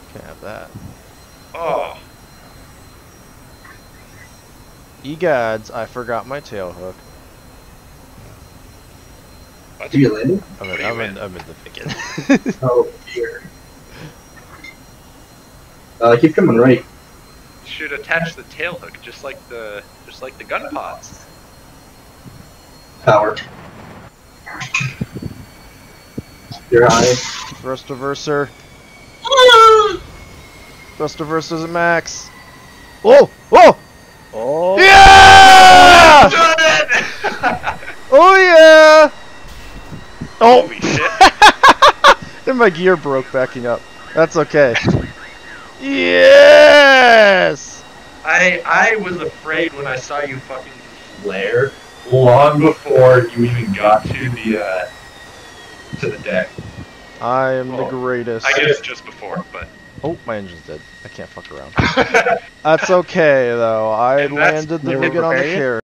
Can't have that. Oh. Egads, I forgot my tail hook. What? Did you land it? I'm What are you in in? the Viggen. Oh, dear. Keep coming right. You should attach the tail hook just like the gun pods. Power. You're high. Thrust reverser. Thrust reverser's at max. Oh! Oh! Oh! Yeah! Done it! Oh yeah! Oh! Holy shit. And my gear broke backing up. That's okay. Yes! I was afraid when I saw you fucking flare long before you even got to the deck. I am the Well, greatest. I guess just before, but Oh, my engine's dead. I can't fuck around. That's okay though. I And that's- landed the they were Viggen on the preparing it? carrier.